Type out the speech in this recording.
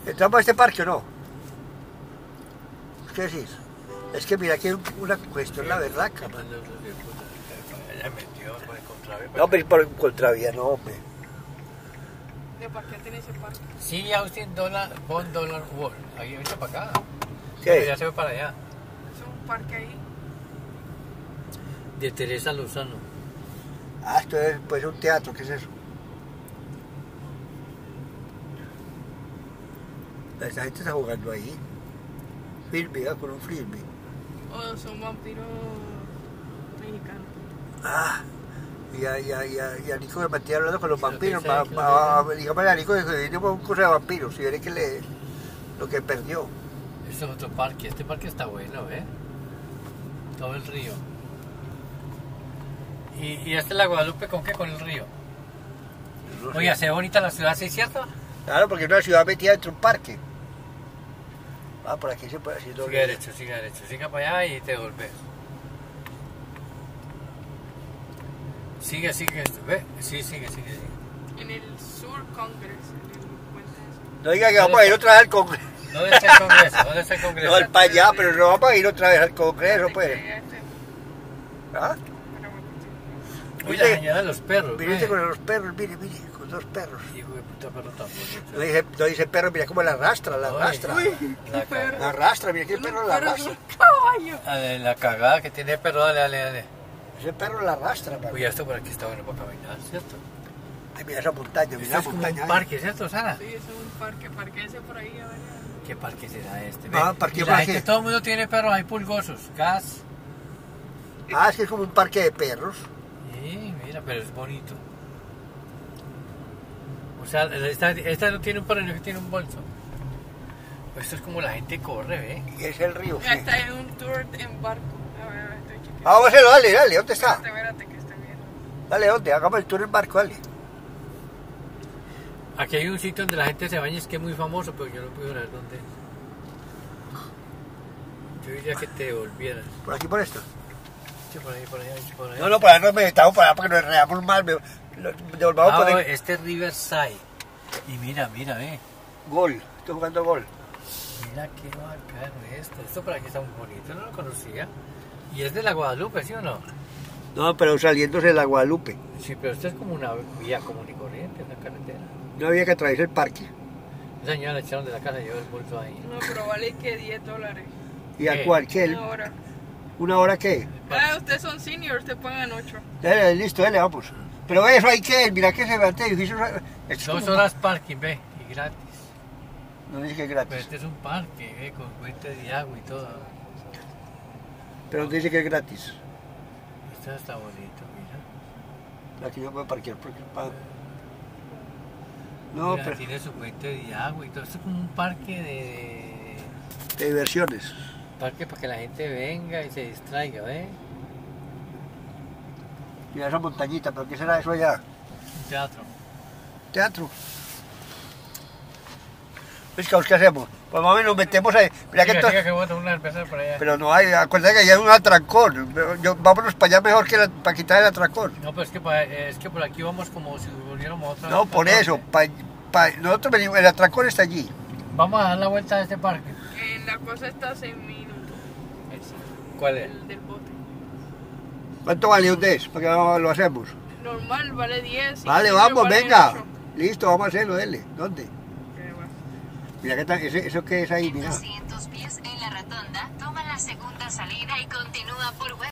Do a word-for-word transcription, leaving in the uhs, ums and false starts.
¿Entramos a este parque o no? ¿Qué decís? Es que mira, aquí hay una cuestión, la verdad, cabrón. No, pero por contravía, no, hombre. ¿De para qué tiene ese parque? Sí, Austin Dollar, Bond Dollar World. Ahí vente para acá. ¿Qué? Ya se ve para allá. Es un parque ahí. De Teresa Lozano. Ah, esto es pues un teatro, ¿qué es eso? Esta gente está jugando ahí. Frisbee, ¿eh? Con un frisbee. O son vampiros mexicanos. Ah, y a, y a, y a, y a Nico me mantiene hablando con los Sí, lo que vampiros. dice, Va, que va, lo va, dígame a Nico que venimos a un curso de vampiros y veré que le, lo que perdió. Este es otro parque. Este parque está bueno, ¿eh? Todo el río. ¿Y, y este es la Guadalupe con qué? Con el río. No sé. Oye, se ve bonita la ciudad, ¿sí es cierto? Claro, porque es una ciudad metida dentro de un parque. Ah, por aquí se puede decir Siga derecho, siga derecho. Siga para allá y te volvés. Sigue, sigue. Ve, sí, sigue, sigue, sigue. En el Sur Congress, en el puente ese. No diga que vamos a ir otra vez al Congreso. ¿Dónde está el Congreso? ¿Dónde está el Congreso? No, el para allá, pero no vamos a ir otra vez al Congreso, pues. Este, ¿Ah? pero bueno, Uy, la señora de los perros. Mire ve. con los perros, mire, mire, con dos perros. Hijo de puta perro tan bonito. No dice, no dice perro, mira cómo la arrastra, la Ay, arrastra. Uy, La qué perro. La arrastra, mira que el Los perro la perros arrastra. son caballos. La, la cagada que tiene el perro, dale, dale, dale. Ese perro la arrastra, papi. Uy, esto por aquí está bueno para caminar, ¿cierto? Ay, mira esa montaña, mira Esto la es como montaña. un parque, ¿cierto, Sara? Sí, es un parque, parquece por ahí, a ver. ¿Qué parque será este? Ah, Ve, parque, y la parque. gente, todo el mundo tiene perros ahí pulgosos, gas. Ah, es que es como un parque de perros. Sí, mira, pero es bonito. O sea, esta, esta no tiene un perro, no tiene un bolso. Esto es como la gente corre, ¿ve? Y es el río. Ya sí. está en un tour en barco. A ver, a ver, estoy chequeando. Ah, vamos a hacerlo, dale, dale, ¿dónde está? Espérate, espérate que esté bien. Dale, ¿dónde? Hagamos el tour en barco, dale. Aquí hay un sitio donde la gente se baña, es que es muy famoso, pero yo no puedo ver dónde es. Yo diría que te volvieras. Por aquí, por esto. Sí, por ahí, por allá, por allá. No, no, para no nos metamos para allá porque nos enredamos mal. me- lo- Devolvamos Ah, por el este es Riverside. Y mira, mira, ve. gol. Estoy jugando gol. Mira qué bacano esto. Esto por aquí está muy bonito, no lo conocía. Y es de la Guadalupe, ¿sí o no? No, pero saliéndose de la Guadalupe. Sí, pero esto es como una vía común y corriente, una carretera. No había que atravesar el parque. Esa señora la echaron de la casa y llevó el bolso ahí. No, pero vale que diez dólares. ¿Y a ¿Qué? cuál? ¿Qué? Una hora. ¿Una hora qué? Ah, ustedes son seniors, te pagan ocho. Dale, listo, dale, vamos. Pero eso hay que, mira que se levanta edificios. Esto es Dos como- horas parking, ve, y gratis. No dice que es Pero gratis. este es un parque, ve, con fuente de agua y todo. Pero dice que es gratis. Esto está bonito, mira. Aquí yo puedo parquear porque pago. No, Mira, pero tiene su fuente de agua y todo. Esto es como un parque de... de diversiones. Parque para que la gente venga y se distraiga, ¿ve? Mira esa montañita, pero ¿qué será eso allá? Un teatro. Teatro. Pues, ¿qué hacemos? Pues mami, nos metemos ahí. Mira que Siga, to- siga, que voy a tomar una cerveza por allá. Pero no hay, acuérdate que allá hay un atrancón. Yo, vámonos para allá mejor que la- para quitar el atrancón. No, pero es que, pa- es que por aquí vamos como si volviéramos otra No, vez por para el eso. norte. pa- pa- nosotros venimos, el atrancón está allí. Vamos a dar la vuelta a este parque. En la cosa está a seis minutos. ¿Cuál es? El del bote. ¿Cuánto vale ustedes? Para que lo, lo hacemos. Normal vale diez. y Vale, simple vamos, vale venga. ocho. Listo, vamos a hacerlo, dele. ¿Dónde? Ok, bueno. Mira, ¿qué tal? Ese- ¿Eso qué es ahí? En Mira. doscientos pies en la rotonda, toma la segunda salida y continúa por West.